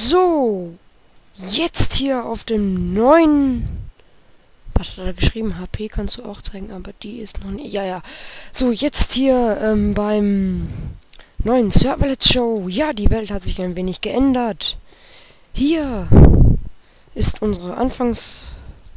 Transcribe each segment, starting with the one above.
So, jetzt hier auf dem neuen... Was hat er geschrieben? HP kannst du auch zeigen, aber die ist noch nicht... Ja. So, jetzt hier beim neuen Serverlet Show. Ja, die Welt hat sich ein wenig geändert. Hier ist unsere Anfangsecke.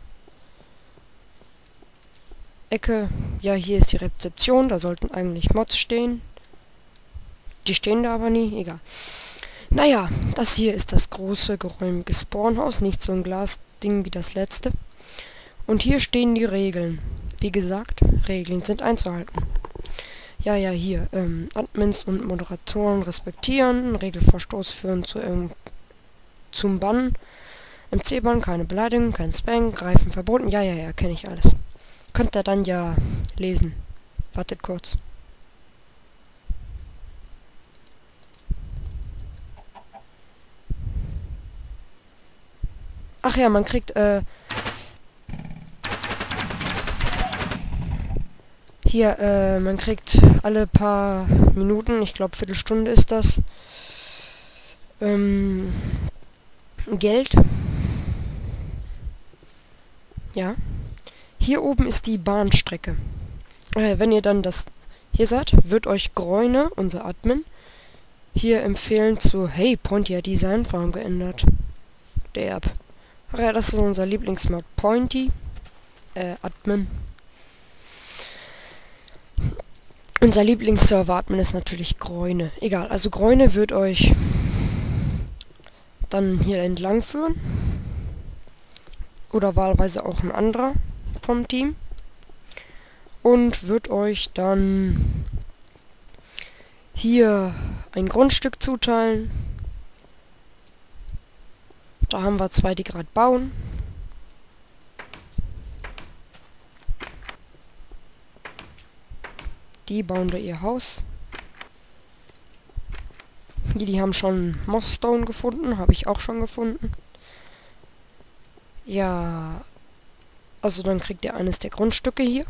Ja, hier ist die Rezeption. Da sollten eigentlich Mods stehen. Die stehen da aber nie. Egal. Naja, das hier ist das große, geräumige Spawnhaus. Nicht so ein Glasding wie das letzte. Und hier stehen die Regeln. Wie gesagt, Regeln sind einzuhalten. Ja, hier. Admins und Moderatoren respektieren. Regelverstoß führen zum Bann. Im C-Bann keine Beleidigung, kein Spam, Greifen verboten. Ja, kenne ich alles. Könnt ihr dann ja lesen. Wartet kurz. Ach ja, man kriegt, man kriegt alle paar Minuten, ich glaube Viertelstunde ist das, Geld. Ja. Hier oben ist die Bahnstrecke. Wenn ihr dann hier seid, wird euch Groine, unser Admin, hier empfehlen zu, hey, Pointy Design, warum geändert? Derb. Ach ja, das ist unser Lieblingsmod Pointy. Admin. Unser Lieblingsserver-Admin ist natürlich Groine. Egal, also Groine wird euch dann hier entlang führen. Oder wahlweise auch ein anderer vom Team. Und wird euch dann hier ein Grundstück zuteilen. Da haben wir zwei, die gerade bauen. Die bauen da ihr Haus. Hier, die haben schon Mossstone gefunden. Habe ich auch schon gefunden. Ja. Also dann kriegt ihr eines der Grundstücke hier.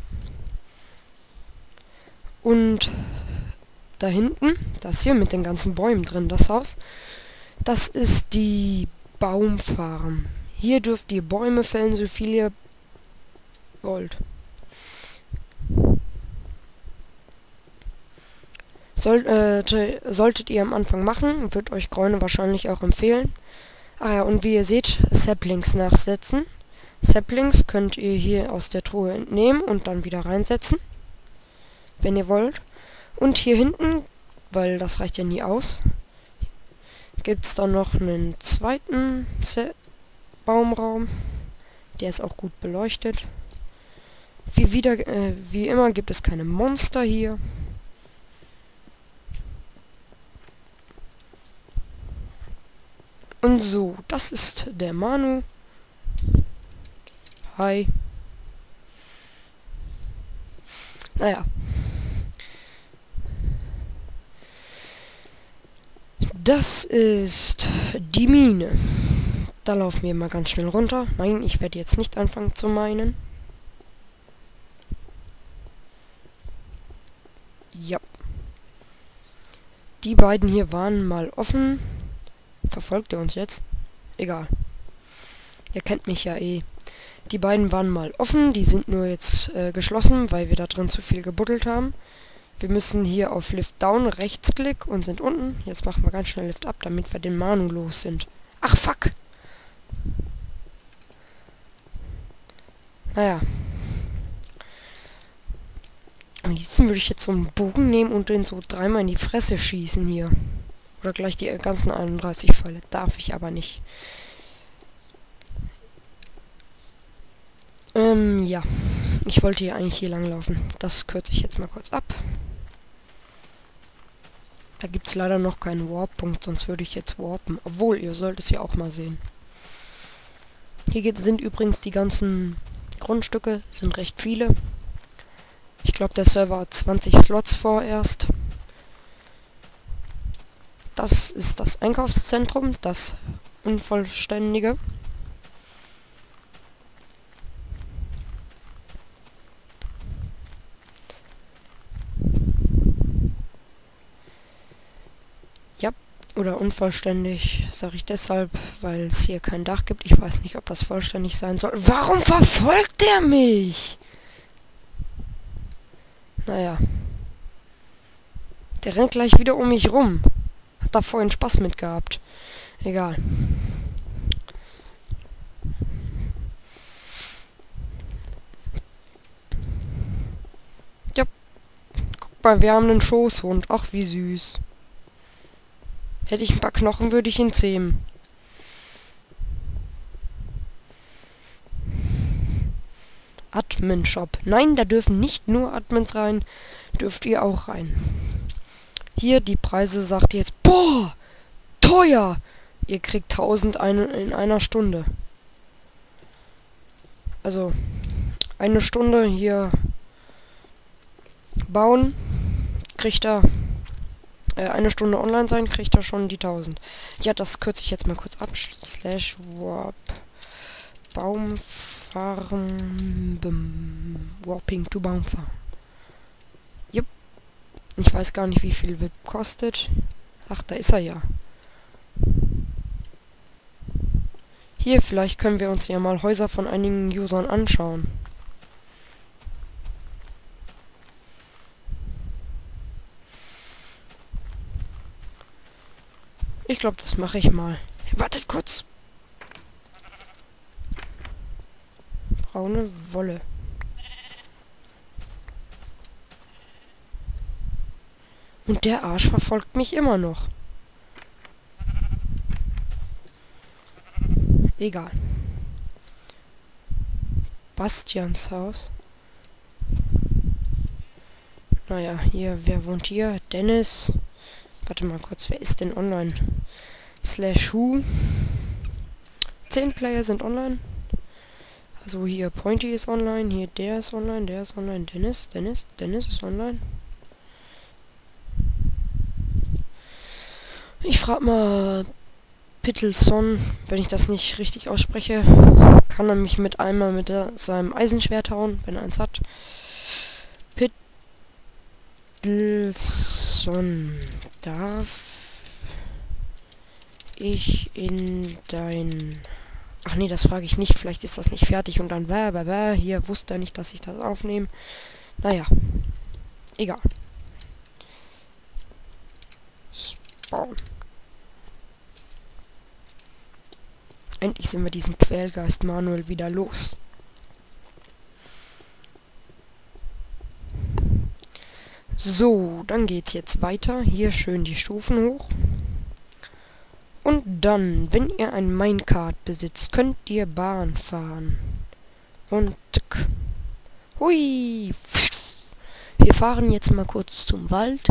Und da hinten, das hier mit den ganzen Bäumen drin, das Haus, das ist die Baumfarm. Hier dürft ihr Bäume fällen, so viel ihr wollt. Solltet ihr am Anfang machen, wird euch Groine wahrscheinlich auch empfehlen. Ah ja, und wie ihr seht, Saplings nachsetzen. Saplings könnt ihr hier aus der Truhe entnehmen und dann wieder reinsetzen, wenn ihr wollt. Und hier hinten, weil das reicht ja nie aus, gibt es dann noch einen zweiten Baumraum. Der ist auch gut beleuchtet. Wie immer gibt es keine Monster hier. Und so, das ist der Manu. Hi. Naja. Das ist die Mine. Da laufen wir mal ganz schnell runter. Nein, ich werde jetzt nicht anfangen zu minen. Ja. Die beiden hier waren mal offen. Verfolgt er uns jetzt? Egal. Ihr kennt mich ja eh. Die beiden waren mal offen. Die sind nur jetzt geschlossen, weil wir da drin zu viel gebuddelt haben. Wir müssen hier auf Lift Down, Rechtsklick und sind unten. Jetzt machen wir ganz schnell Lift Up, damit wir den Manu los sind. Ach, fuck! Naja. Am liebsten würde ich jetzt so einen Bogen nehmen und den so dreimal in die Fresse schießen hier. Oder gleich die ganzen 31 Pfeile. Darf ich aber nicht. Ja. Ich wollte hier eigentlich hier lang laufen. Das kürze ich jetzt mal kurz ab. Da gibt es leider noch keinen Warp-Punkt, sonst würde ich jetzt warpen. Obwohl, ihr sollt es ja auch mal sehen. Hier sind übrigens die ganzen Grundstücke, sind recht viele. Ich glaube, der Server hat 20 Slots vorerst. Das ist das Einkaufszentrum, das unvollständige. Ja, oder unvollständig, sage ich deshalb, weil es hier kein Dach gibt. Ich weiß nicht, ob das vollständig sein soll. Warum verfolgt der mich? Naja. Der rennt gleich wieder um mich rum. Hat da vorhin Spaß mit gehabt. Egal. Ja. Guck mal, wir haben einen Schoßhund. Ach, wie süß. Hätte ich ein paar Knochen, würde ich ihn zähmen. Admin-Shop. Nein, da dürfen nicht nur Admins rein. Dürft ihr auch rein. Hier, die Preise sagt ihr jetzt, boah, teuer. Ihr kriegt 1000 in einer Stunde. Also, eine Stunde hier bauen, kriegt er, eine Stunde online sein, kriegt er schon die 1000. Ja, das kürze ich jetzt mal kurz ab. /warp Baumfarm Warping to Baumfarm. Jupp. Ich weiß gar nicht, wie viel VIP kostet. Ach, da ist er ja. Hier, vielleicht können wir uns ja mal Häuser von einigen Usern anschauen. Ich glaube, das mache ich mal. Wartet kurz. Braune Wolle. Und der Arsch verfolgt mich immer noch. Egal. Bastians Haus. Naja, hier, wer wohnt hier? Dennis. Warte mal kurz, wer ist denn online? /who. 10 Player sind online. Also hier Pointy ist online, hier der ist online, Dennis ist online. Ich frage mal Pittelson, wenn ich das nicht richtig ausspreche, kann er mich mit einmal mit seinem Eisenschwert hauen, wenn er eins hat. Pittelson, darf ich in dein... Ach nee, das frage ich nicht, vielleicht ist das nicht fertig und dann hier wusste er nicht, dass ich das aufnehme. Naja, egal. Spawn. Endlich sind wir diesen Quälgeist Manuel wieder los. So, dann geht's jetzt weiter. Hier schön die Stufen hoch. Und dann, wenn ihr ein Minecart besitzt, könnt ihr Bahn fahren. Und tsk. Hui. Wir fahren jetzt mal kurz zum Wald.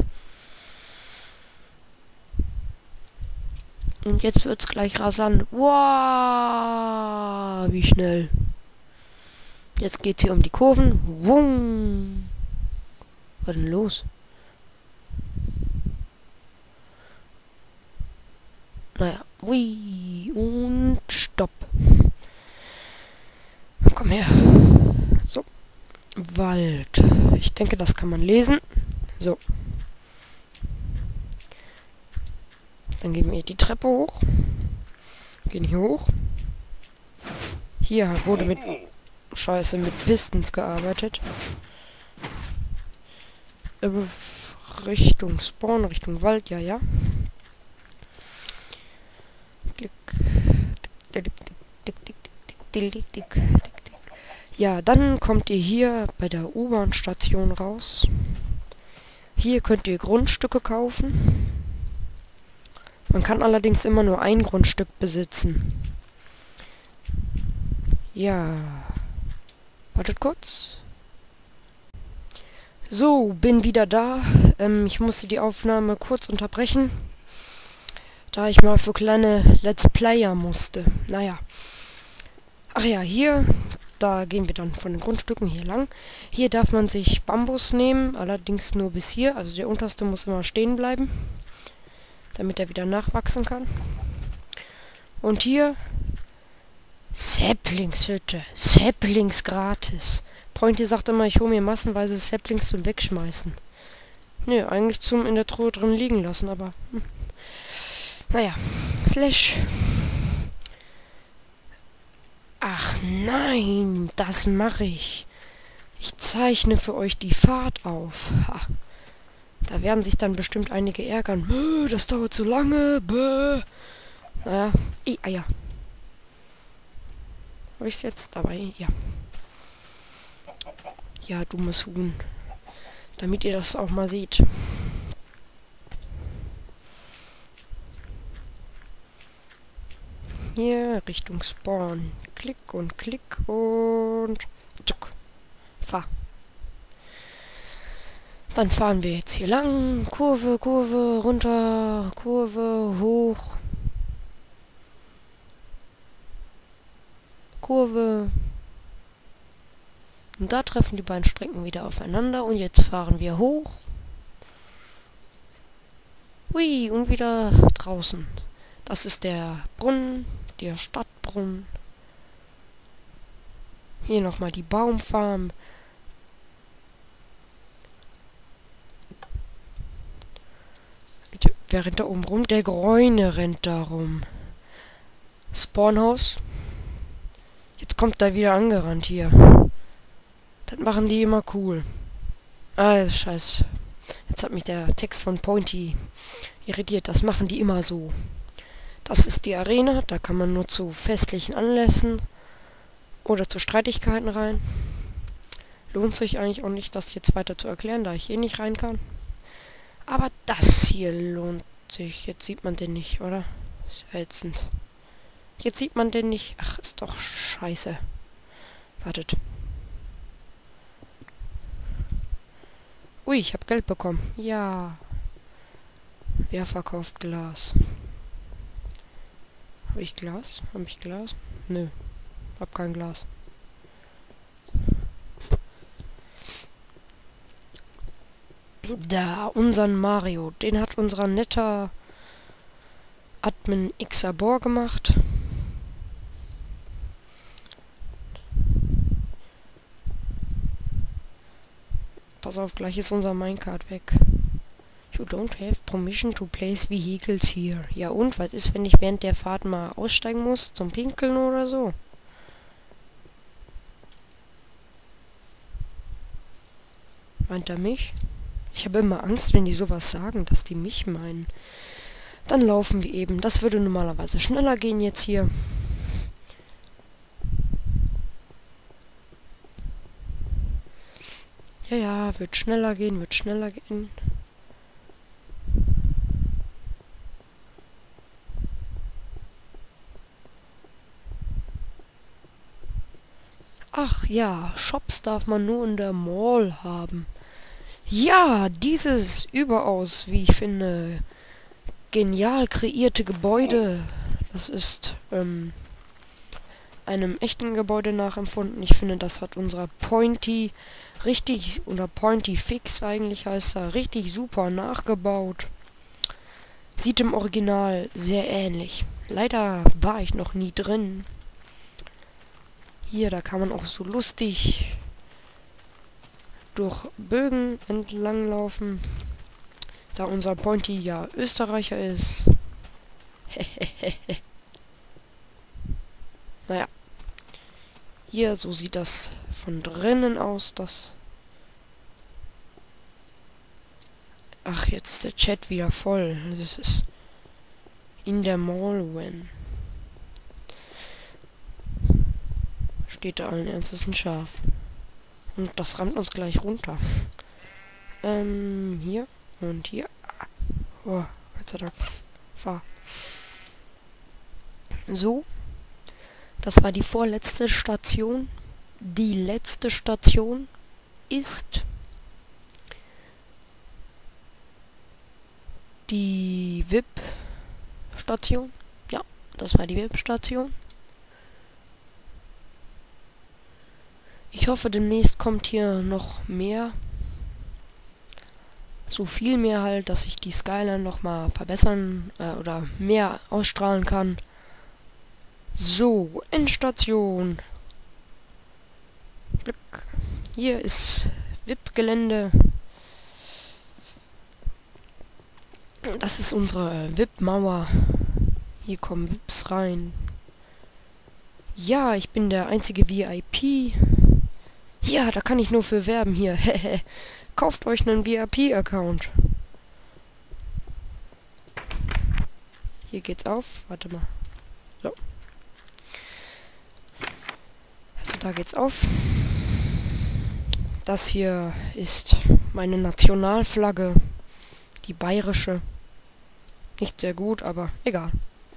Und jetzt wird's gleich rasant. Wow, wie schnell. Jetzt geht's hier um die Kurven. Wum. Was denn los? Naja, ui und stopp. Komm her. So. Wald. Ich denke, das kann man lesen. So. Dann gehen wir die Treppe hoch. Gehen hier hoch. Hier wurde mit mit Pistons gearbeitet. Richtung Spawn, Richtung Wald, ja. Ja, dann kommt ihr hier bei der U-Bahn-Station raus. Hier könnt ihr Grundstücke kaufen. Man kann allerdings immer nur ein Grundstück besitzen. Ja. Wartet kurz. So, bin wieder da. Ich musste die Aufnahme kurz unterbrechen, da ich mal für kleine Let's Player musste. Naja. Ach ja, hier, da gehen wir dann von den Grundstücken hier lang. Hier darf man sich Bambus nehmen, allerdings nur bis hier. Also der unterste muss immer stehen bleiben, damit er wieder nachwachsen kann. Und hier Saplingshütte. Saplings gratis. Pointy sagt immer, ich hole mir massenweise Saplings zum Wegschmeißen. Nö, eigentlich zum in der Truhe drin liegen lassen, aber... Naja, Slash. Ach nein, das mache ich. Ich zeichne für euch die Fahrt auf. Ha. Da werden sich dann bestimmt einige ärgern. Das dauert zu lange. Naja, Eier. Habe ich es jetzt dabei? Ja. Ja, dummes Huhn. Damit ihr das auch mal seht. Hier Richtung Spawn. Klick und tschuck. Fahr. Dann fahren wir jetzt hier lang. Kurve, Kurve, runter, Kurve, hoch. Kurve. Und da treffen die beiden Strecken wieder aufeinander. Und jetzt fahren wir hoch. Hui, und wieder draußen. Das ist der Brunnen, der Stadtbrunnen. Hier nochmal die Baumfarm. Wer rennt da oben rum? Der Gräune rennt da rum. Spawnhaus. Jetzt kommt er wieder angerannt hier. Das machen die immer cool. Ah, scheiße. Jetzt hat mich der Text von Pointy irritiert. Das machen die immer so. Das ist die Arena. Da kann man nur zu festlichen Anlässen oder zu Streitigkeiten rein. Lohnt sich eigentlich auch nicht, das jetzt weiter zu erklären, da ich hier nicht rein kann. Aber das hier lohnt sich. Jetzt sieht man den nicht, oder? Ist ätzend. Jetzt sieht man den nicht. Ach, ist doch scheiße. Wartet. Ui, ich habe Geld bekommen. Ja. Wer verkauft Glas? Habe ich Glas? Habe ich Glas? Nö. Hab kein Glas. Da, unseren Mario. Den hat unser netter Admin Xabor gemacht. Pass auf, gleich ist unser Minecart weg. You don't have permission to place vehicles here. Ja und, was ist, wenn ich während der Fahrt mal aussteigen muss? Zum Pinkeln oder so? Meint er mich? Ich habe immer Angst, wenn die sowas sagen, dass die mich meinen. Dann laufen wir eben. Das würde normalerweise schneller gehen jetzt hier. Ja, ja, wird schneller gehen, wird schneller gehen. Ach ja, Shops darf man nur in der Mall haben. Ja, dieses überaus, wie ich finde, genial kreierte Gebäude, das ist einem echten Gebäude nachempfunden. Ich finde, das hat unser Pointy richtig, oder Pointy Fix eigentlich heißt er, richtig super nachgebaut. Sieht im Original sehr ähnlich. Leider war ich noch nie drin. Hier, da kann man auch so lustig durch Bögen entlang laufen. Da unser Pointy ja Österreicher ist. Naja. Hier, so sieht das von drinnen aus, das... Ach, jetzt ist der Chat wieder voll. Das ist in der Mall, when... Steht da allen Ernstes ein Schaf. Und das rammt uns gleich runter. Hier und hier. Oh, Gott sei Dank. Fahr. So. Das war die vorletzte Station. Die letzte Station ist die VIP-Station. Ja, das war die VIP-Station. Ich hoffe, demnächst kommt hier noch mehr. So viel mehr halt, dass ich die Skyline noch mal verbessern oder mehr ausstrahlen kann. So, Endstation. Glück. Hier ist VIP-Gelände. Das ist unsere VIP-Mauer. Hier kommen VIPs rein. Ja, ich bin der einzige VIP. Ja, da kann ich nur für werben hier. Kauft euch einen VIP-Account. Hier geht's auf. Warte mal. So. Also da geht's auf. Das hier ist meine Nationalflagge. Die bayerische. Nicht sehr gut, aber egal.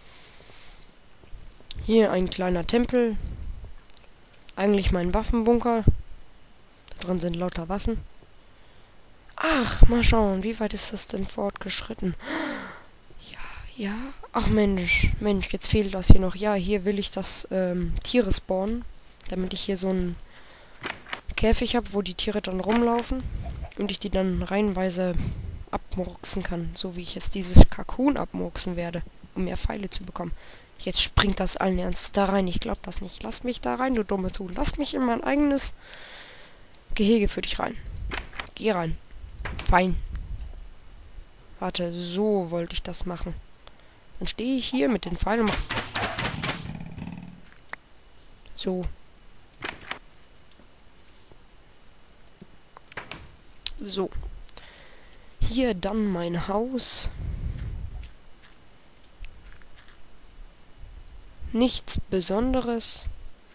Hier ein kleiner Tempel. Eigentlich mein Waffenbunker. Da drin sind lauter Waffen. Ach, mal schauen, wie weit ist das denn fortgeschritten? Ja. Ach Mensch, jetzt fehlt das hier noch. Ja, hier will ich das Tiere spawnen. Damit ich hier so einen Käfig habe, wo die Tiere dann rumlaufen. Und ich die dann reihenweise abmurksen kann. So wie ich jetzt dieses Kalkun abmurksen werde, um mehr Pfeile zu bekommen. Jetzt springt das allen Ernstes da rein. Ich glaub das nicht. Lass mich da rein, du dumme Zu. Lass mich in mein eigenes Gehege für dich rein. Geh rein. Fein. Warte, so wollte ich das machen. Dann stehe ich hier mit den Pfeilen. So. So. Hier dann mein Haus. Nichts Besonderes.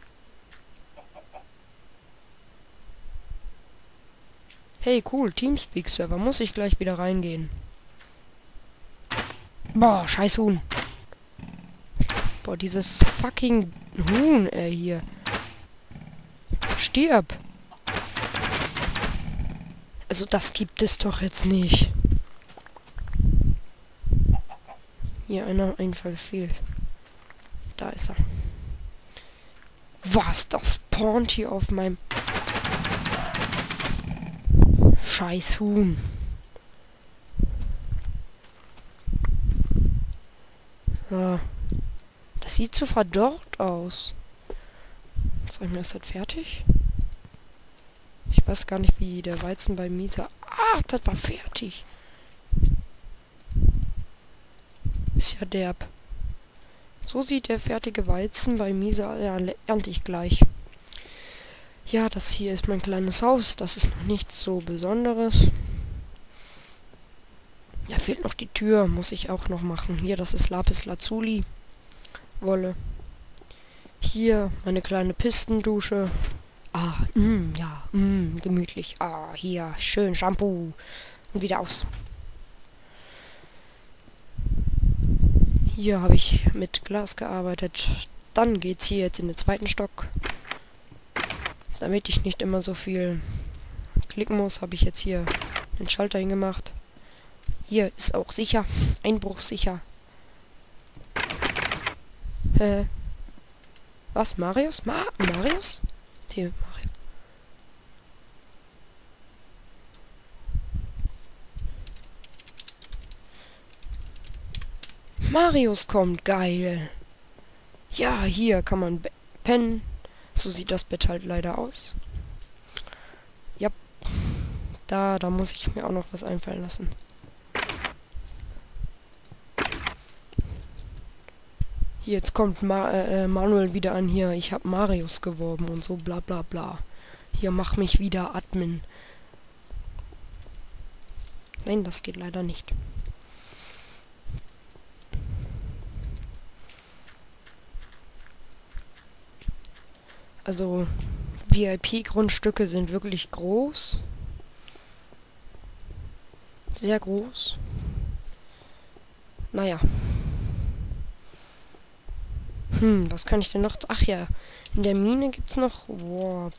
Hey, cool, Teamspeak-Server. Muss ich gleich wieder reingehen. Boah, scheiß Huhn. Boah, dieses fucking Huhn, hier. Stirb. Also das gibt es doch jetzt nicht. Hier einer Einfall fehlt. Da ist er. Was? Das spawnt hier auf meinem scheiß Huhn. Ja. Das sieht so verdorrt aus. Sag ich mir, ist das fertig? Ich weiß gar nicht, wie der Weizen bei Misa... Ach, das war fertig. Ist ja derb. So sieht der fertige Weizen bei Misa... Ja, ernte ich gleich. Ja, das hier ist mein kleines Haus. Das ist noch nichts so Besonderes. Da fehlt noch die Tür. Muss ich auch noch machen. Hier, das ist Lapis Lazuli. Wolle. Hier meine kleine Pistendusche. Ah, ja, gemütlich. Ah, hier, schön Shampoo. Und wieder aus. Hier habe ich mit Glas gearbeitet. Dann geht's hier jetzt in den zweiten Stock. Damit ich nicht immer so viel klicken muss, habe ich jetzt hier den Schalter hingemacht. Hier ist auch sicher. Einbruchsicher. Was? Marius? Marius? Mario. Marius kommt, geil. Ja, hier kann man pennen. So sieht das Bett halt leider aus. Ja, da muss ich mir auch noch was einfallen lassen. Jetzt kommt Manuel wieder an hier. Ich habe Marius geworben und so bla bla bla. Hier, mach mich wieder Admin. Nein, das geht leider nicht. Also, VIP-Grundstücke sind wirklich groß. Sehr groß. Naja. Was kann ich denn noch? Ach ja, in der Mine gibt's noch Warp.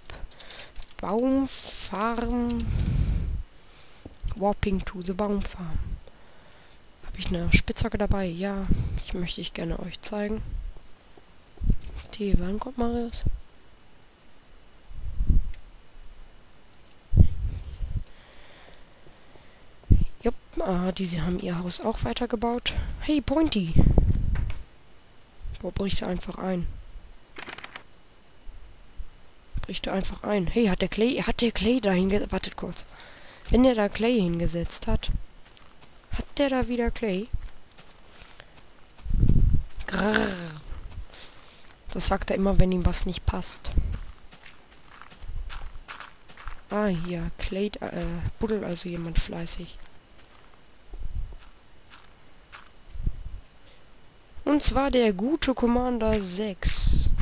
Baumfarm. Warping to the Baumfarm. Habe ich eine Spitzhacke dabei? Ja, ich möchte ich gerne euch zeigen. Wann kommt Marius? Jupp, diese haben ihr Haus auch weitergebaut. Hey, Pointy! Boah, bricht er einfach ein. Bricht er einfach ein. Hey, hat der Clay da hingesetzt? Wartet kurz. Wenn der da Clay hingesetzt hat, hat der da wieder Clay? Grrr. Das sagt er immer, wenn ihm was nicht passt. Ah, hier. Buddelt also jemand fleißig. Und zwar der gute Commander 6.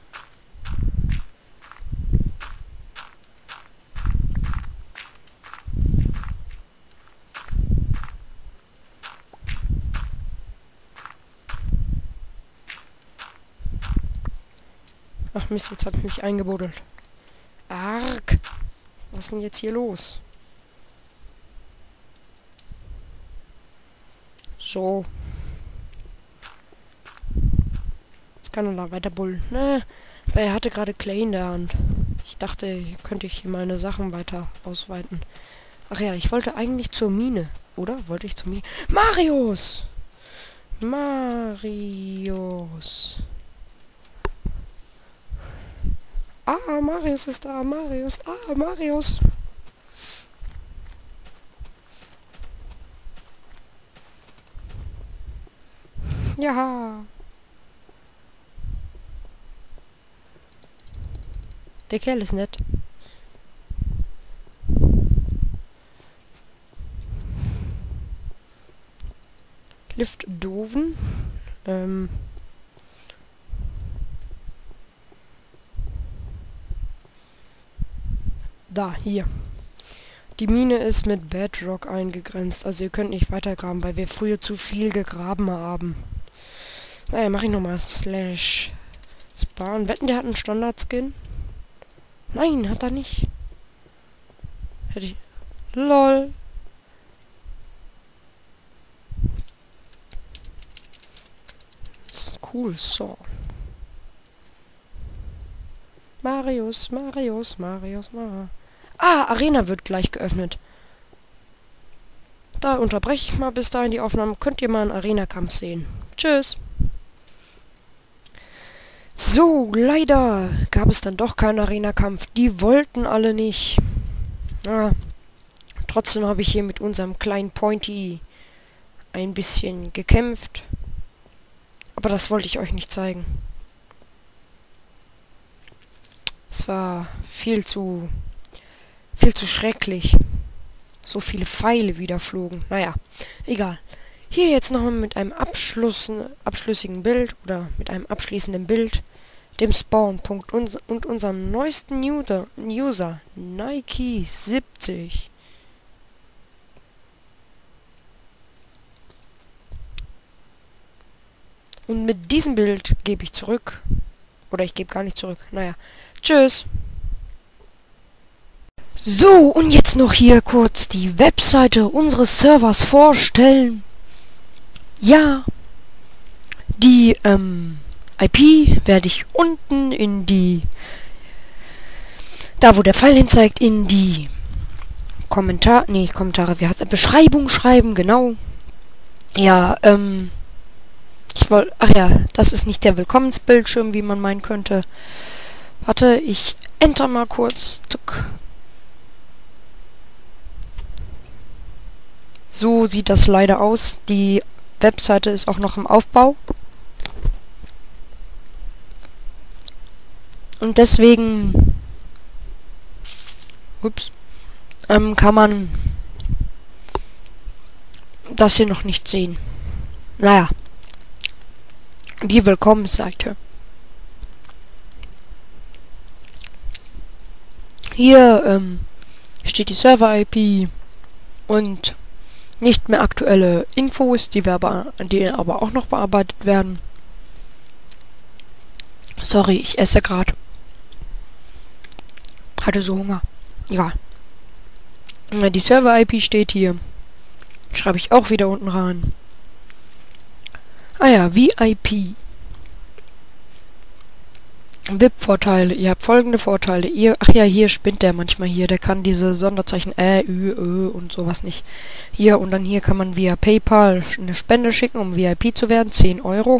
Ach Mist, jetzt habe ich mich eingebuddelt. Arg! Was ist denn jetzt hier los? So. Jetzt kann er da weiter bullen. Ne, weil er hatte gerade Clay in der Hand. Ich dachte, hier könnte ich hier meine Sachen weiter ausweiten. Ach ja, ich wollte eigentlich zur Mine. Oder? Wollte ich zur Mine? Marius! Marius. Ah, Marius ist da. Marius. Ah, Marius. Ja. Der Kerl ist nett. Lift Doven. Da, hier. Die Mine ist mit Bedrock eingegrenzt. Also ihr könnt nicht weitergraben, weil wir früher zu viel gegraben haben. Naja, mach ich nochmal. Slash Spawn. Wetten, der hat einen Standard-Skin? Nein, hat er nicht. Hätte ich... LOL. Das ist cool, so. Marius. Ah, Arena wird gleich geöffnet. Da unterbreche ich mal bis dahin die Aufnahme. Könnt ihr mal einen Arena-Kampf sehen. Tschüss. So, leider gab es dann doch keinen Arena-Kampf. Die wollten alle nicht. Ja, trotzdem habe ich hier mit unserem kleinen Pointy ein bisschen gekämpft. Aber das wollte ich euch nicht zeigen. Es war viel zu schrecklich. So viele Pfeile wieder flogen. Naja, egal. Hier jetzt nochmal mit einem abschlüssigen Bild oder mit einem abschließenden Bild, dem Spawnpunkt und unserem neuesten User, Nike70. Und mit diesem Bild gebe ich zurück. Oder ich gebe gar nicht zurück. Naja, tschüss. So, und jetzt noch hier kurz die Webseite unseres Servers vorstellen. Ja, die IP werde ich unten in die, da wo der Pfeil hin zeigt, in die Kommentare, wie heißt es, Beschreibung schreiben, genau. Ja, ich wollte, ach ja, das ist nicht der Willkommensbildschirm, wie man meinen könnte. Warte, ich enter mal kurz. Tuck. So sieht das leider aus. Die Webseite ist auch noch im Aufbau. Und deswegen kann man das hier noch nicht sehen. Naja. Die Willkommensseite. Hier steht die Server-IP und nicht mehr aktuelle Infos, die aber auch noch bearbeitet werden. Sorry, ich esse gerade. Hatte so Hunger. Egal. Die Server-IP steht hier. Schreibe ich auch wieder unten rein. Ah ja, VIP. VIP-Vorteile. Ihr habt folgende Vorteile. Ach ja, hier spinnt der manchmal hier. Der kann diese Sonderzeichen Ü, Ö und sowas nicht. Hier und dann hier kann man via PayPal eine Spende schicken, um VIP zu werden. 10 Euro.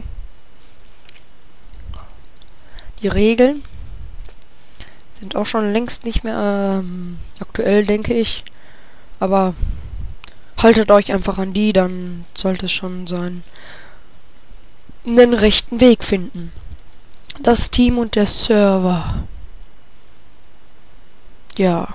Die Regeln sind auch schon längst nicht mehr aktuell, denke ich. Aber haltet euch einfach an die, dann sollte es schon sein. einen rechten Weg finden. Das Team und der Server. Ja.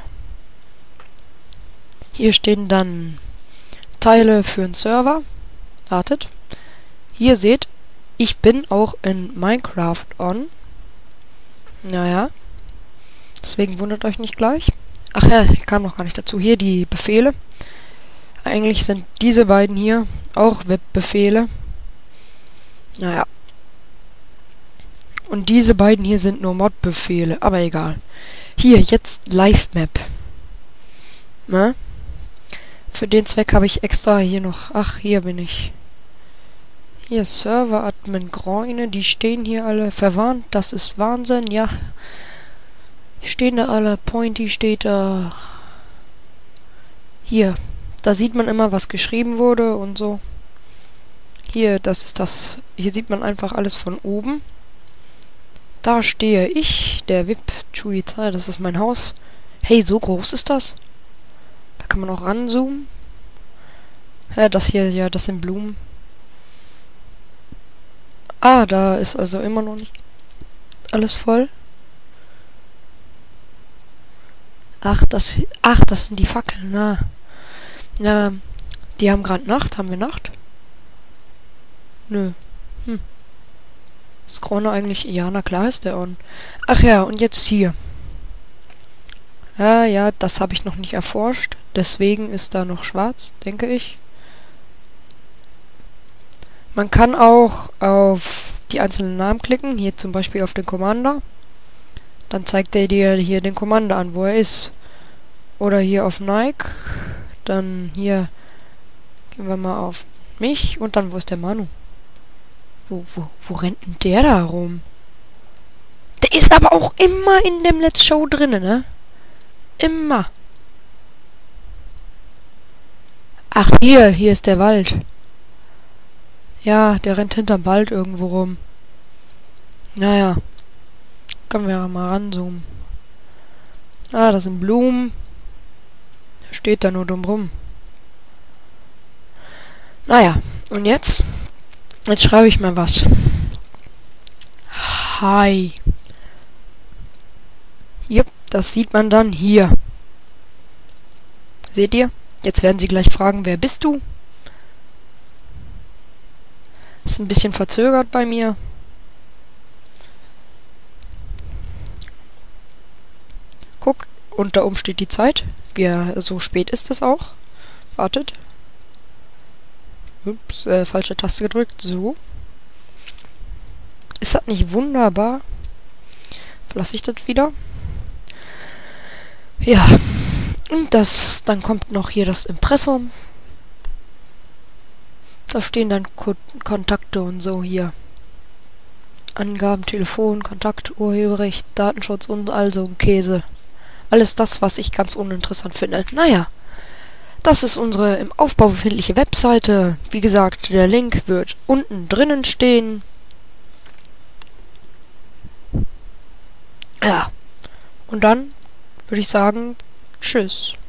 Hier stehen dann Teile für einen Server. Wartet. Hier seht, ich bin auch in Minecraft on. Naja. Deswegen wundert euch nicht gleich. Ach ja, ich kam noch gar nicht dazu. Hier die Befehle. Eigentlich sind diese beiden hier auch Webbefehle. Naja. Und diese beiden hier sind nur Mod-Befehle. Aber egal. Hier, jetzt Live-Map. Na? Für den Zweck habe ich extra hier noch... Ach, hier bin ich. Hier Server-Admin Groine. Die stehen hier alle verwarnt. Das ist Wahnsinn, ja. Stehen da alle. Pointy steht da. Hier. Da sieht man immer, was geschrieben wurde und so. Hier, das ist das. Hier sieht man einfach alles von oben. Da stehe ich, der VIP Chuita, das ist mein Haus. Hey, so groß ist das? Da kann man auch ranzoomen. Ja, das hier, ja, das sind Blumen. Ah, da ist also immer noch nicht alles voll. Ach, das sind die Fackeln, na. Na, die haben gerade Nacht. Haben wir Nacht? Nö. Ist Krone eigentlich... Ja, na klar ist der on. Ach ja, und jetzt hier. Ja, das habe ich noch nicht erforscht. Deswegen ist da noch schwarz, denke ich. Man kann auch auf die einzelnen Namen klicken. Hier zum Beispiel auf den Commander. Dann zeigt er dir hier den Commander an, wo er ist. Oder hier auf Nike. Dann hier gehen wir mal auf mich. Und dann, wo ist der Manu? Wo rennt denn der da rum? Der ist aber auch immer in dem Let's Show drinnen, ne? Immer. Ach, hier ist der Wald. Ja, der rennt hinterm Wald irgendwo rum. Naja. Können wir ja mal ranzoomen. Ah, da sind Blumen. Der steht da nur dumm rum. Naja, und jetzt? Jetzt schreibe ich mal was. Hi. Jupp, das sieht man dann hier. Seht ihr? Jetzt werden sie gleich fragen, wer bist du? Ist ein bisschen verzögert bei mir. Guckt, und da oben steht die Zeit. So spät ist es auch. Wartet. Ups, falsche Taste gedrückt. So. Ist das nicht wunderbar? Verlasse ich das wieder. Ja. Und dann kommt noch hier das Impressum. Da stehen dann Kontakte und so hier. Angaben, Telefon, Kontakt, Urheberrecht, Datenschutz und all so ein Käse. Alles das, was ich ganz uninteressant finde. Naja. Das ist unsere im Aufbau befindliche Webseite. Wie gesagt, der Link wird unten drinnen stehen. Ja. Und dann würde ich sagen, tschüss.